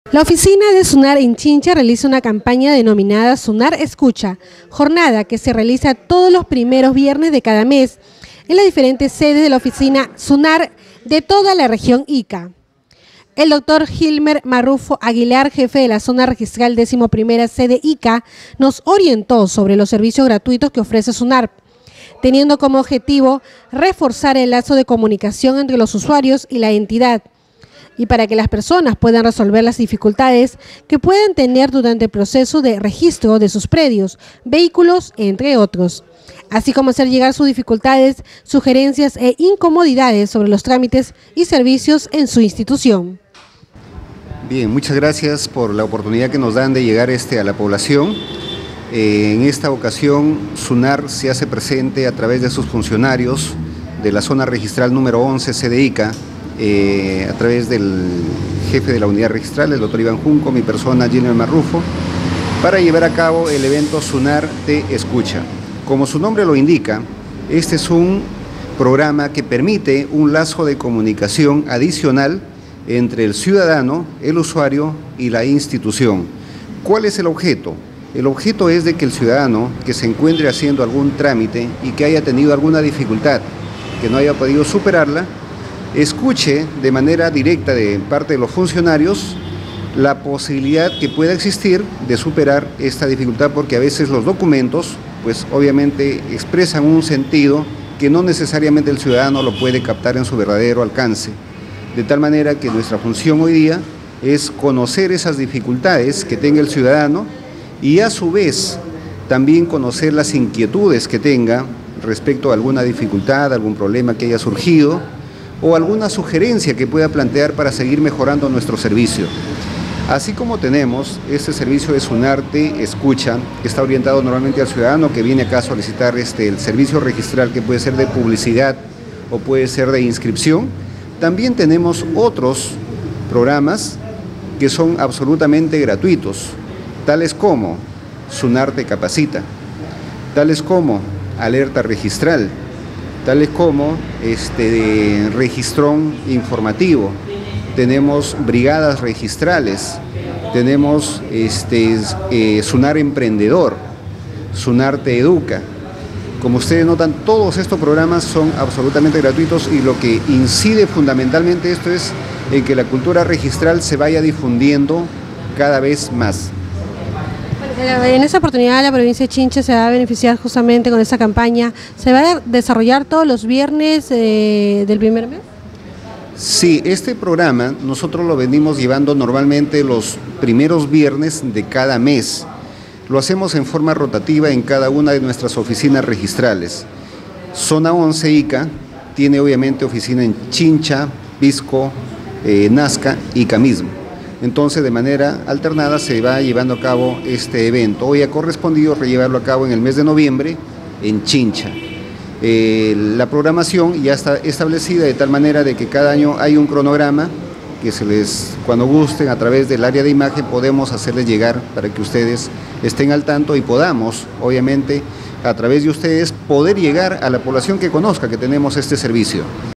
La oficina de SUNAR en Chincha realiza una campaña denominada SUNAR Escucha, jornada que se realiza todos los primeros viernes de cada mes en las diferentes sedes de la oficina SUNAR de toda la región Ica. El doctor Gilmer Marrufo Aguilar, jefe de la zona registral 11ª sede Ica, nos orientó sobre los servicios gratuitos que ofrece SUNAR, teniendo como objetivo reforzar el lazo de comunicación entre los usuarios y la entidad, y para que las personas puedan resolver las dificultades que pueden tener durante el proceso de registro de sus predios, vehículos, entre otros, así como hacer llegar sus dificultades, sugerencias e incomodidades sobre los trámites y servicios en su institución. Bien, muchas gracias por la oportunidad que nos dan de llegar a la población. En esta ocasión, SUNAR se hace presente a través de sus funcionarios de la zona registral número 11, sede Ica, a través del jefe de la unidad registral, el doctor Iván Junco, mi persona, Gilmer Marrufo, para llevar a cabo el evento SUNAR Te Escucha. Como su nombre lo indica, este es un programa que permite un lazo de comunicación adicional entre el ciudadano, el usuario y la institución. ¿Cuál es el objeto? El objeto es de que el ciudadano que se encuentre haciendo algún trámite y que haya tenido alguna dificultad, que no haya podido superarla, escuche de manera directa de parte de los funcionarios la posibilidad que pueda existir de superar esta dificultad, porque a veces los documentos, pues obviamente expresan un sentido que no necesariamente el ciudadano lo puede captar en su verdadero alcance. De tal manera que nuestra función hoy día es conocer esas dificultades que tenga el ciudadano y a su vez también conocer las inquietudes que tenga respecto a alguna dificultad, algún problema que haya surgido, o alguna sugerencia que pueda plantear para seguir mejorando nuestro servicio. Así como tenemos este servicio de SUNAR Te Escucha, que está orientado normalmente al ciudadano que viene acá a solicitar el servicio registral, que puede ser de publicidad o puede ser de inscripción, también tenemos otros programas que son absolutamente gratuitos, tales como SUNAR Te Capacita, tales como Alerta Registral, tales como de registrón informativo, tenemos brigadas registrales, tenemos SUNAR Emprendedor, SUNAR Te Educa. Como ustedes notan, todos estos programas son absolutamente gratuitos y lo que incide fundamentalmente esto es en que la cultura registral se vaya difundiendo cada vez más. En esa oportunidad la provincia de Chincha se va a beneficiar justamente con esa campaña. ¿Se va a desarrollar todos los viernes del primer mes? Sí, este programa nosotros lo venimos llevando normalmente los primeros viernes de cada mes. Lo hacemos en forma rotativa en cada una de nuestras oficinas registrales. Zona 11 Ica tiene obviamente oficina en Chincha, Pisco, Nazca, Ica mismo. Entonces, de manera alternada se va llevando a cabo este evento. Hoy ha correspondido llevarlo a cabo en el mes de noviembre en Chincha. La programación ya está establecida de tal manera de que cada año hay un cronograma que cuando gusten, a través del área de imagen podemos hacerles llegar para que ustedes estén al tanto y podamos, obviamente, a través de ustedes, poder llegar a la población que conozca que tenemos este servicio.